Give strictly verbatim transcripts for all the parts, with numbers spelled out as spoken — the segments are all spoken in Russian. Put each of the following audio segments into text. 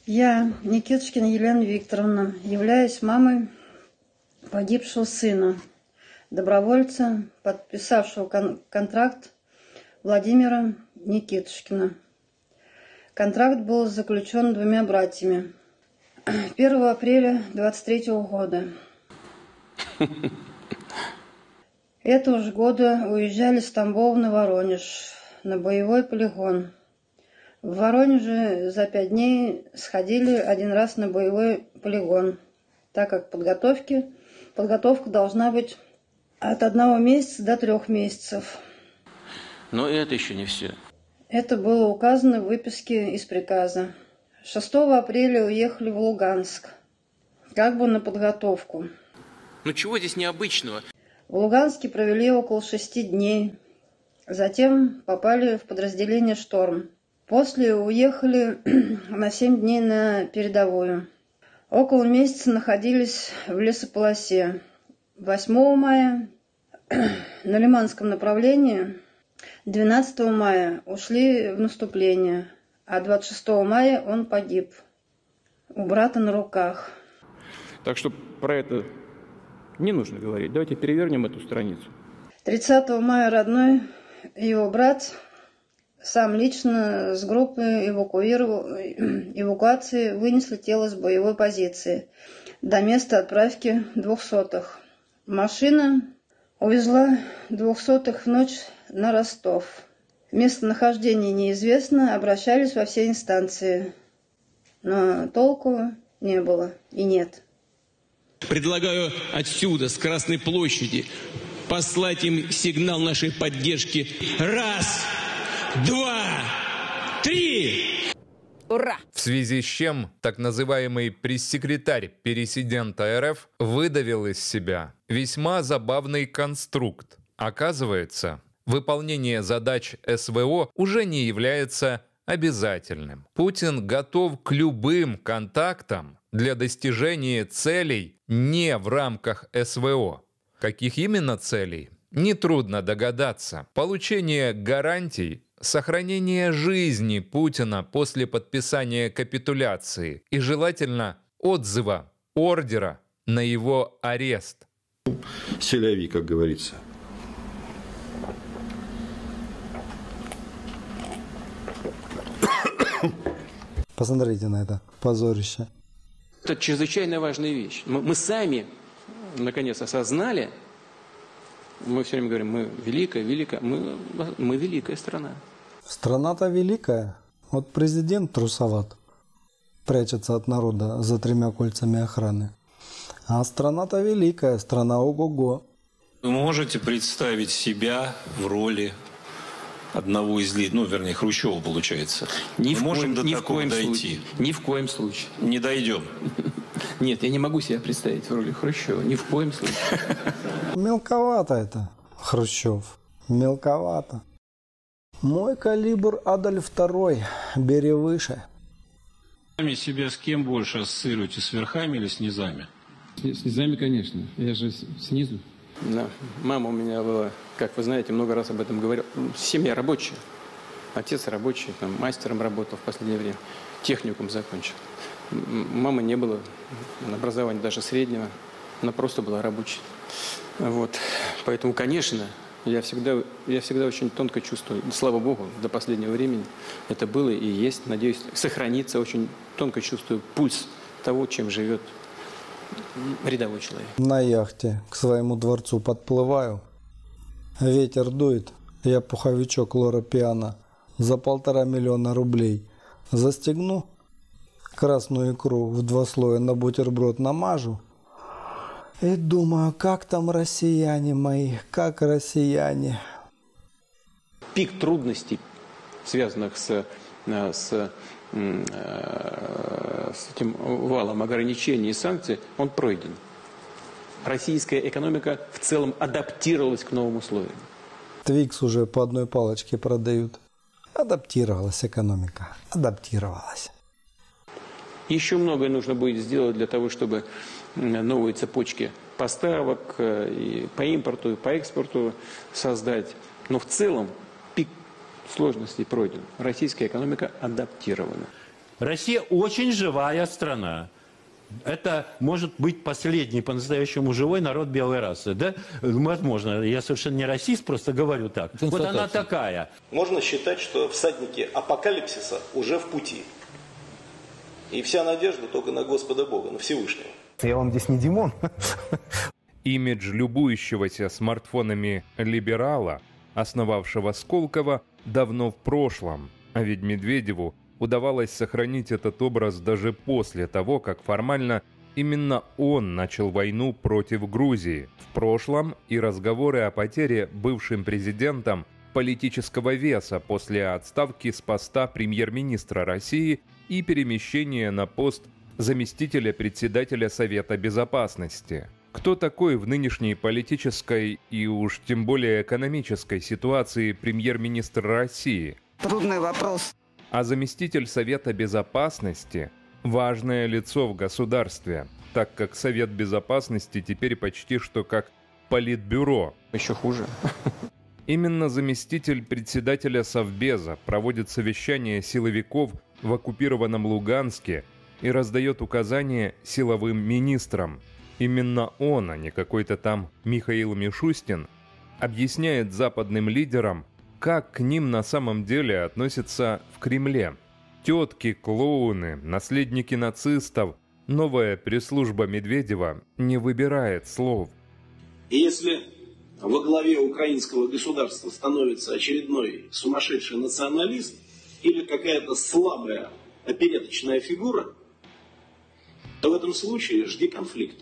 Я, Никитушкина Елена Викторовна, являюсь мамой погибшего сына, добровольца, подписавшего кон контракт Владимира Никитушкина. Контракт был заключен двумя братьями первого апреля двадцать третьего года. Этого же года уезжали с Тамбова на Воронеж, на боевой полигон. В Воронеже за пять дней сходили один раз на боевой полигон, так как подготовки, подготовка должна быть от одного месяца до трех месяцев. Но это еще не все. Это было указано в выписке из приказа. шестого апреля уехали в Луганск, как бы на подготовку. Ну чего здесь необычного? В Луганске провели около шести дней. Затем попали в подразделение «Шторм». После уехали на семь дней на передовую. Около месяца находились в лесополосе. восьмого мая на Лиманском направлении, двенадцатого мая ушли в наступление, а двадцать шестого мая он погиб у брата на руках. Так что про это не нужно говорить. Давайте перевернем эту страницу. тридцатого мая родной его брат сам лично с группы эвакуации вынесли тело с боевой позиции до места отправки двухсотых. Машина увезла двухсотых в ночь на Ростов. Местонахождение неизвестно, обращались во все инстанции, но толку не было и нет. Предлагаю отсюда, с Красной площади, послать им сигнал нашей поддержки. Раз, два, три! Ура! В связи с чем так называемый пресс-секретарь президента РФ выдавил из себя весьма забавный конструкт. Оказывается, выполнение задач СВО уже не является обязательным. Путин готов к любым контактам для достижения целей не в рамках СВО. Каких именно целей? Нетрудно догадаться. Получение гарантий сохранения жизни Путина после подписания капитуляции и, желательно, отзыва, ордера на его арест. Селяви, как говорится. Посмотрите на это позорище. Это чрезвычайно важная вещь. Мы, мы сами, наконец, осознали, мы все время говорим, мы великая, великая, мы, мы великая страна. Страна-то великая. Вот президент трусоват, прячется от народа за тремя кольцами охраны. А страна-то великая, страна ого-го. Вы можете представить себя в роли одного из лидеров, ну, вернее, Хрущева, получается. Ни Мы в можем коем, до ни в такого коем дойти? случае. Ни в коем случае. Не дойдем. Нет, я не могу себя представить в роли Хрущева. Ни в коем случае. Мелковато это, Хрущев. Мелковато. Мой калибр Адольф второй. Бери выше. Сами себя с кем больше ассоциируете? С верхами или с низами? С низами, конечно. Я же снизу. Да. Мама у меня была, как вы знаете, много раз об этом говорил. Семья рабочая. Отец рабочий, там, мастером работал в последнее время. Техникум закончил. Мамы не было образования даже среднего. Она просто была рабочей. Вот. Поэтому, конечно, я всегда, я всегда очень тонко чувствую. Слава Богу, до последнего времени это было и есть. Надеюсь, сохранится. Очень тонко чувствую пульс того, чем живет рядовой человек. На яхте к своему дворцу подплываю. Ветер дует. Я пуховичок Лора Пиано за полтора миллиона рублей застегну. Красную икру в два слоя на бутерброд намажу. И думаю, как там россияне мои, как россияне. Пик трудностей, связанных с, с, с этим валом ограничений и санкций, он пройден. Российская экономика в целом адаптировалась к новым условиям. Твикс уже по одной палочке продают. Адаптировалась экономика, адаптировалась. Еще многое нужно будет сделать для того, чтобы новые цепочки поставок и по импорту, и по экспорту создать. Но в целом пик сложностей пройден. Российская экономика адаптирована. Россия очень живая страна. Это может быть последний по-настоящему живой народ белой расы. Да? Возможно, я совершенно не расист, просто говорю так. Вот она такая. Можно считать, что всадники апокалипсиса уже в пути. И вся надежда только на Господа Бога, на Всевышнего. Я вам здесь не Димон. Имидж любующегося смартфонами либерала, основавшего Сколково, давно в прошлом. А ведь Медведеву удавалось сохранить этот образ даже после того, как формально именно он начал войну против Грузии. В прошлом и разговоры о потере бывшим президентом политического веса после отставки с поста премьер-министра России и перемещения на пост заместителя председателя Совета Безопасности. Кто такой в нынешней политической и уж тем более экономической ситуации премьер-министр России? Трудный вопрос. А заместитель Совета Безопасности – важное лицо в государстве, так как Совет Безопасности теперь почти что как политбюро. Еще хуже. Именно заместитель председателя Совбеза проводит совещание силовиков в оккупированном Луганске и раздает указания силовым министрам. Именно он, а не какой-то там Михаил Мишустин, объясняет западным лидерам, как к ним на самом деле относятся в Кремле. Тетки-клоуны, наследники нацистов, новая пресс-служба Медведева не выбирает слов. И если во главе украинского государства становится очередной сумасшедший националист или какая-то слабая опереточная фигура, то в этом случае жди конфликта.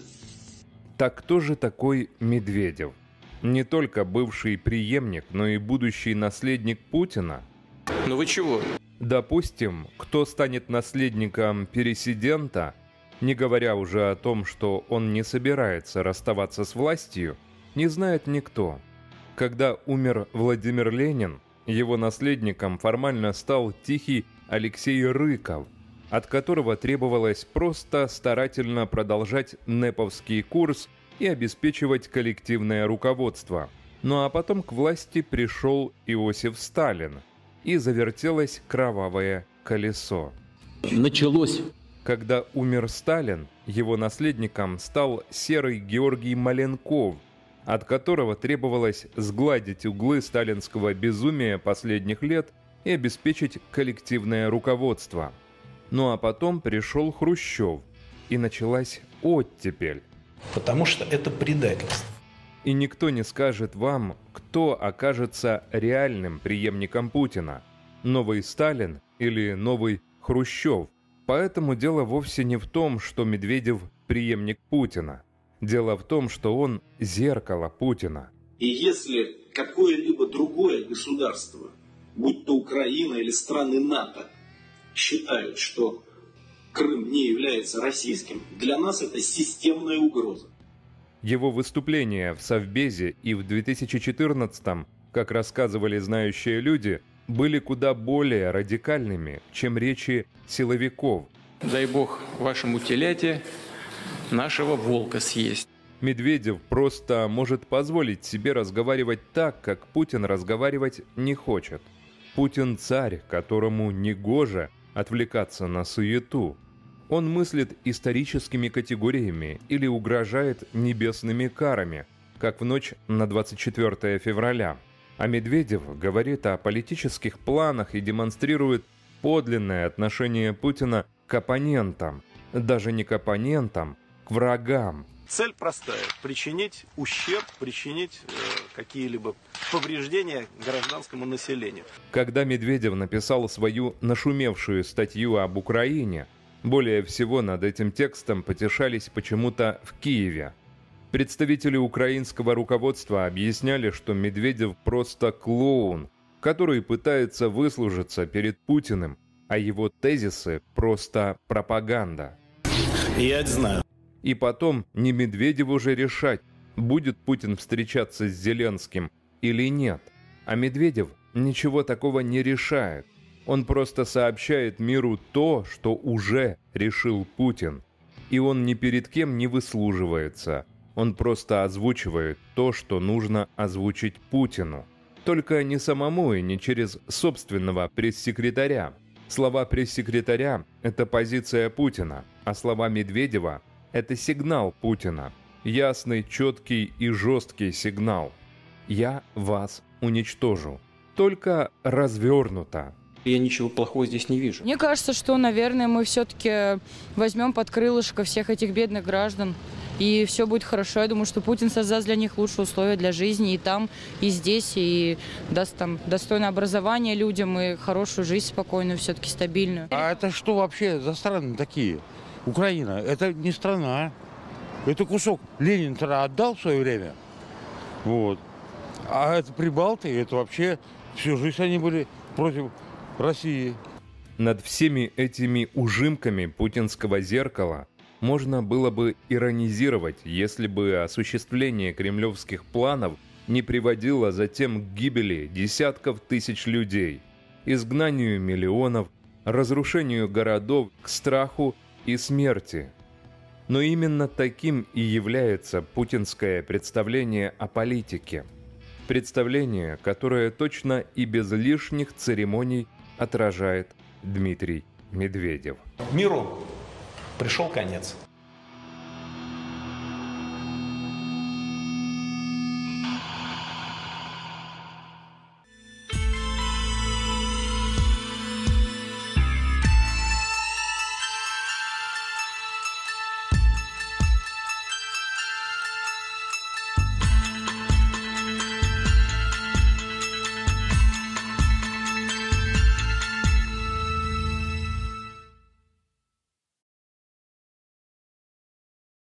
Так кто же такой Медведев? Не только бывший преемник, но и будущий наследник Путина? Ну вы чего? Допустим, кто станет наследником пересидента, не говоря уже о том, что он не собирается расставаться с властью, не знает никто. Когда умер Владимир Ленин, его наследником формально стал тихий Алексей Рыков, от которого требовалось просто старательно продолжать нэповский курс и обеспечивать коллективное руководство. Ну а потом к власти пришел Иосиф Сталин, и завертелось кровавое колесо. Началось. Когда умер Сталин, его наследником стал серый Георгий Маленков, от которого требовалось сгладить углы сталинского безумия последних лет и обеспечить коллективное руководство. Ну а потом пришел Хрущев, и началась оттепель. Потому что это предательство. И никто не скажет вам, кто окажется реальным преемником Путина – новый Сталин или новый Хрущев. Поэтому дело вовсе не в том, что Медведев – преемник Путина. Дело в том, что он – зеркало Путина. И если какое-либо другое государство, будь то Украина или страны НАТО, считают, что Крым не является российским, для нас это системная угроза. Его выступления в Совбезе и в две тысячи четырнадцатом, как рассказывали знающие люди, были куда более радикальными, чем речи силовиков. Дай бог вашему теляте нашего волка съесть. Медведев просто может позволить себе разговаривать так, как Путин разговаривать не хочет. Путин царь, которому негоже отвлекаться на суету. Он мыслит историческими категориями или угрожает небесными карами, как в ночь на двадцать четвёртое февраля. А Медведев говорит о политических планах и демонстрирует подлинное отношение Путина к оппонентам. Даже не к оппонентам, к врагам. Цель простая – причинить ущерб, причинить э, какие-либо повреждения гражданскому населению. Когда Медведев написал свою нашумевшую статью об Украине, более всего над этим текстом потешались почему-то в Киеве. Представители украинского руководства объясняли, что Медведев просто клоун, который пытается выслужиться перед Путиным, а его тезисы просто пропаганда. Я это знаю. И потом не Медведеву уже решать, будет Путин встречаться с Зеленским или нет. А Медведев ничего такого не решает. Он просто сообщает миру то, что уже решил Путин. И он ни перед кем не выслуживается. Он просто озвучивает то, что нужно озвучить Путину. Только не самому и не через собственного пресс-секретаря. Слова пресс-секретаря – это позиция Путина, а слова Медведева – это сигнал Путина. Ясный, четкий и жесткий сигнал. «Я вас уничтожу». Только развернуто. Я ничего плохого здесь не вижу. Мне кажется, что, наверное, мы все-таки возьмем под крылышко всех этих бедных граждан, и все будет хорошо. Я думаю, что Путин создаст для них лучшие условия для жизни и там, и здесь, и даст там достойное образование людям и хорошую жизнь спокойную, все-таки стабильную. А это что вообще за страны такие? Украина, это не страна. Это кусок Ленин тогда отдал в свое время. Вот. А это прибалты, это вообще всю жизнь они были против России. Над всеми этими ужимками путинского зеркала можно было бы иронизировать, если бы осуществление кремлевских планов не приводило затем к гибели десятков тысяч людей, изгнанию миллионов, разрушению городов, к страху и смерти. Но именно таким и является путинское представление о политике. Представление, которое точно и без лишних церемоний отражает Дмитрий Медведев. Миру пришел конец.